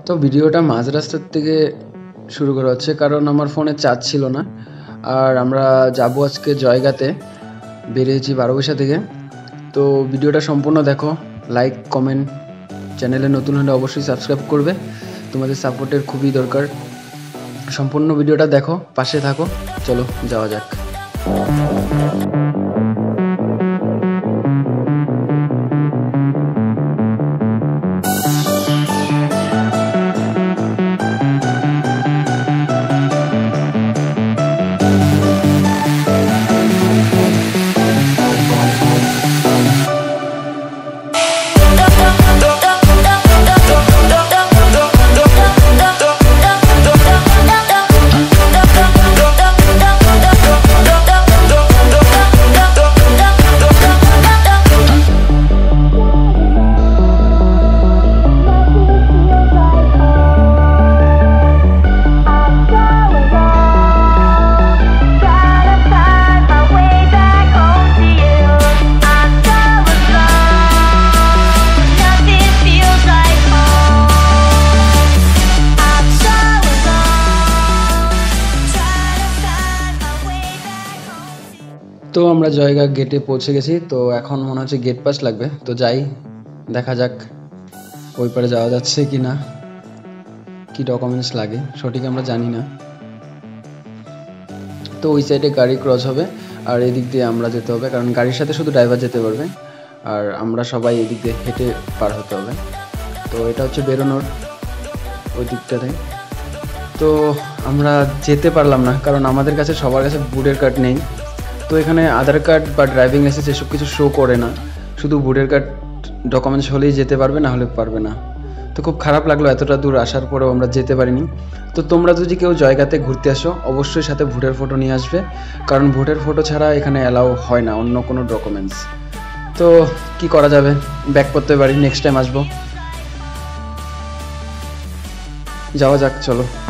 তো ভিডিওটা মাঝ রাস্তার থেকে শুরু করা হচ্ছে কারণ আমার ফোনে চার্জ ছিল না। আর আমরা যাব আজকে জয়গাতে, বেরিয়েছি বারোবিশা থেকে। তো ভিডিওটা সম্পূর্ণ দেখো, লাইক কমেন্ট, চ্যানেলে নতুন হলে অবশ্যই সাবস্ক্রাইব করবে, তোমাদের সাপোর্টের খুবই দরকার। সম্পূর্ণ ভিডিওটা দেখো, পাশে থাকো, চলো যাওয়া যাক। তো আমরা জয়গা গেটে পৌঁছে গেছি। তো এখন মনে হচ্ছে গেট পাস লাগবে, তো যাই, দেখা যাক ওই পারে যাওয়া যাচ্ছে কি না, কি ডকুমেন্টস লাগে সঠিক আমরা জানি না। তো ওই সাইডে গাড়ি ক্রস হবে আর এদিক দিয়ে আমরা যেতে হবে, কারণ গাড়ির সাথে শুধু ড্রাইভার যেতে পারবে আর আমরা সবাই এদিক দিয়ে হেঁটে পার হতে হবে। তো এটা হচ্ছে বেরোনোর ওই দিকটাতে। তো আমরা যেতে পারলাম না কারণ আমাদের কাছে সবার কাছে ভোটার কার্ড নেই। তো এখানে আধার কার্ড বা ড্রাইভিং লাইসেন্স এসব কিছু শো করে না, শুধু ভোটার কার্ড ডকুমেন্টস হলেই যেতে পারবে, না হলে পারবে না। তো খুব খারাপ লাগলো এতটা দূর আসার পরেও আমরা যেতে পারিনি। তো তোমরা যদি কেউ জয়গাতে ঘুরতে আসো অবশ্যই সাথে ভোটার ফটো নিয়ে আসবে, কারণ ভোটার ফটো ছাড়া এখানে অ্যালাউ হয় না অন্য কোনো ডকুমেন্টস। তো কি করা যাবে, ব্যাক করতে পারি, নেক্সট টাইম আসবো, যাওয়া যাক, চলো।